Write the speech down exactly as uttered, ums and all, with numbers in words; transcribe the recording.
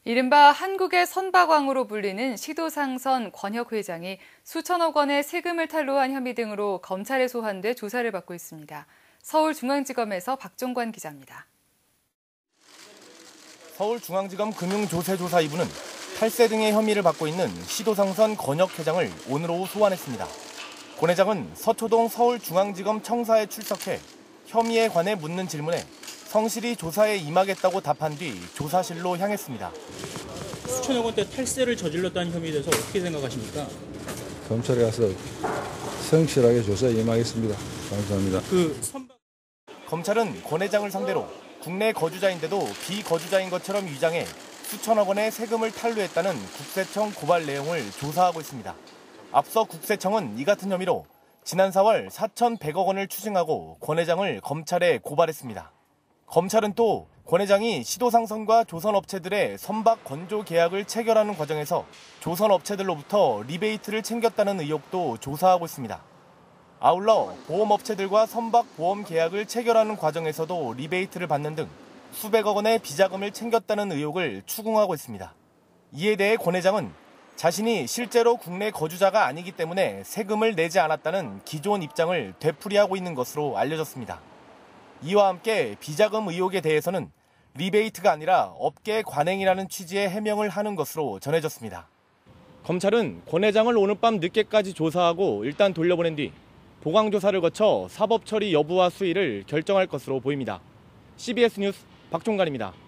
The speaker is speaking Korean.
이른바 한국의 선박왕으로 불리는 시도상선 권혁 회장이 수천억 원의 세금을 탈루한 혐의 등으로 검찰에 소환돼 조사를 받고 있습니다. 서울중앙지검에서 박종관 기자입니다. 서울중앙지검 금융조세조사 이 부는 탈세 등의 혐의를 받고 있는 시도상선 권혁 회장을 오늘 오후 소환했습니다. 권 회장은 서초동 서울중앙지검 청사에 출석해 혐의에 관해 묻는 질문에 성실히 조사에 임하겠다고 답한 뒤 조사실로 향했습니다. 수천억 원대 탈세를 저질렀다는 혐의에 대해서 어떻게 생각하십니까? 검찰에 가서 성실하게 조사에 임하겠습니다. 감사합니다. 그 선박... 검찰은 권 회장을 상대로 국내 거주자인데도 비거주자인 것처럼 위장해 수천억 원의 세금을 탈루했다는 국세청 고발 내용을 조사하고 있습니다. 앞서 국세청은 이 같은 혐의로 지난 사월 사천백억 원을 추징하고 권 회장을 검찰에 고발했습니다. 검찰은 또 권 회장이 시도상선과 조선업체들의 선박 건조 계약을 체결하는 과정에서 조선업체들로부터 리베이트를 챙겼다는 의혹도 조사하고 있습니다. 아울러 보험업체들과 선박 보험 계약을 체결하는 과정에서도 리베이트를 받는 등 수백억 원의 비자금을 챙겼다는 의혹을 추궁하고 있습니다. 이에 대해 권 회장은 자신이 실제로 국내 거주자가 아니기 때문에 세금을 내지 않았다는 기존 입장을 되풀이하고 있는 것으로 알려졌습니다. 이와 함께 비자금 의혹에 대해서는 리베이트가 아니라 업계 관행이라는 취지의 해명을 하는 것으로 전해졌습니다. 검찰은 권 회장을 오늘 밤 늦게까지 조사하고 일단 돌려보낸 뒤 보강조사를 거쳐 사법 처리 여부와 수위를 결정할 것으로 보입니다. 씨비에스 뉴스 박종관입니다.